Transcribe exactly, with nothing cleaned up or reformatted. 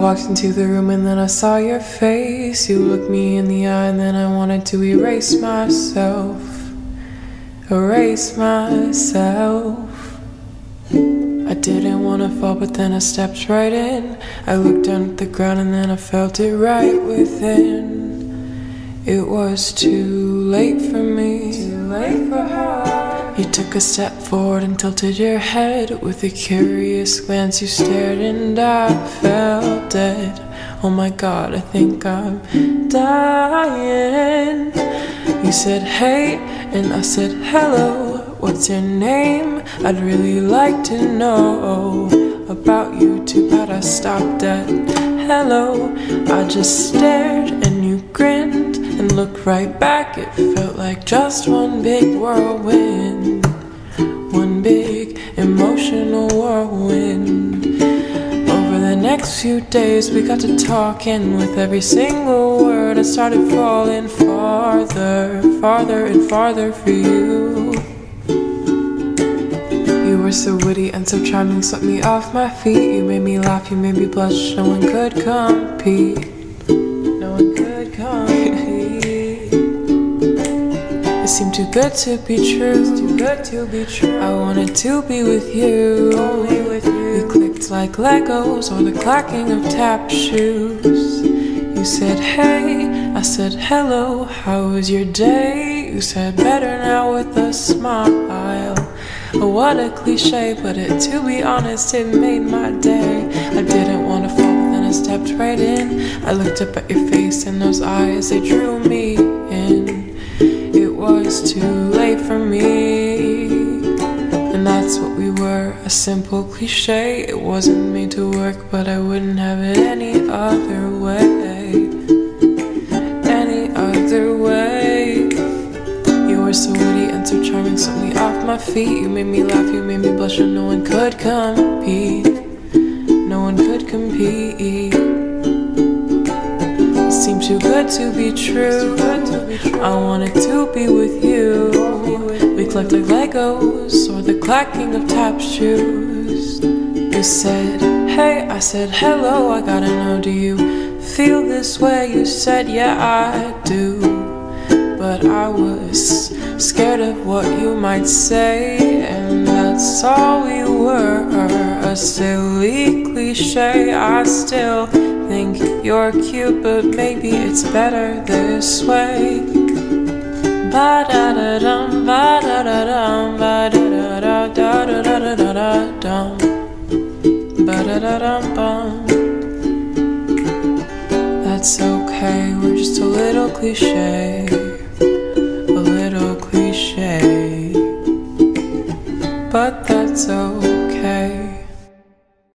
walked into the room and then I saw your face. You looked me in the eye and then I wanted to erase myself. Erase myself. I didn't want to fall, but then I stepped right in. I looked down at the ground and then I felt it right within. It was too late for me, too late for her. You took a step forward and tilted your head. With a curious glance you stared and I felt dead. Oh my God, I think I'm dying. You said hey, and I said hello. What's your name? I'd really like to know about you. Too bad I stopped at hello. I just stared and you grinned and looked right back. It felt like just one big whirlwind. One big emotional whirlwind. Over the next few days we got to talking. With every single word I started falling farther, farther and farther for you. You were so witty and so charming, swept me off my feet. You made me laugh, you made me blush, no one could compete. No one could compete. It seemed too good to be true, too good to be true. I wanted to be with you, only with you. We clicked like Legos or the clacking of tap shoes. You said hey, I said hello, how was your day? You said better now with a smile. Oh, what a cliche, but it, to be honest, it made my day. I didn't want to fall, but then I stepped right in. I looked up at your face and those eyes, they drew me in. It was too late for me. And that's what we were, a simple cliche. It wasn't made to work, but I wouldn't have it any other way. Any other way. You were so witty and so charming, swept me off my feet. You made me laugh, you made me blush, and no one could compete. No one could compete. It seemed too good to be true. I wanted to be with you. We clicked like Legos or the clacking of tap shoes. You said hey, I said hello, I gotta know, do you feel this way? You said yeah, I do. But I was scared of what you might say, and that's all we were, a silly cliche. I still think you're cute, but maybe it's better this way. Ba-da-da-dum, ba-da-da-dum, ba-da-da-da-da-da-da-da-da-dum, ba-da-da-dum-bum. That's okay, we're just a little cliche.